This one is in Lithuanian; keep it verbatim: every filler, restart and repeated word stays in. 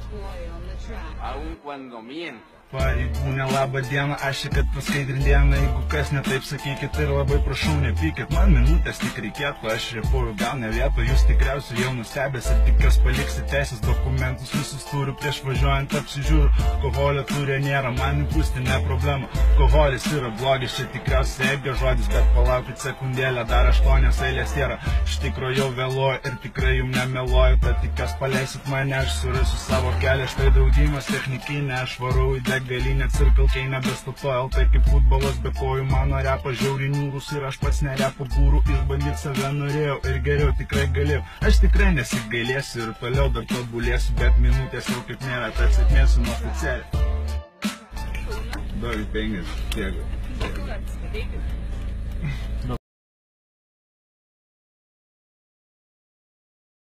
Aun cuando mienta. Pareigūnė, labą dieną, aš čia, kad paskaidrin dieną, jeigu kas ne taip sakykit ir labai prašau nepykit, man minutės tik reikėtų, aš repuoju gal ne vietą, jūs tikriausiai jau nustebęs ir tikras paliksit teisės dokumentus, visus turiu prieš važiuojant apsižiūriu, alkoholio turė nėra, man įpūsti ne problema, alkoholis yra blogis, čia tikriausiai eiga žodis, bet palaukit sekundėlę, dar aštuonios eilės yra, iš tikro jau vėluoju ir tikrai jum nemeluoju, tad tikiuos paleisit mane, aš surasiu savo kelią, štai draudimas technikinė, aš varau į galinė cirkalkai nebestatoja, tai kaip futbolas be kojų, mano repas žiauriai niūrus ir aš pats nerepo gūrų, išbandyt save norėjau ir geriau tikrai galėjau, aš tikrai nesigailėsiu ir toliau dar tobulėsiu, bet minutės jau kaip nėra, tad sėkmėsiu nuo oficialiai. Duoju penkias, tiek.